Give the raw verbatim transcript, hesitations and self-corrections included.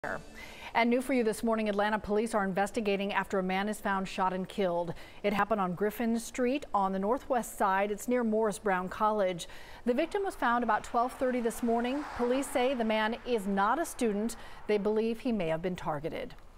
And new for you this morning, Atlanta police are investigating after a man is found shot and killed. It happened on Griffin Street on the northwest side. It's near Morris Brown College. The victim was found about twelve thirty this morning. Police say the man is not a student. They believe he may have been targeted.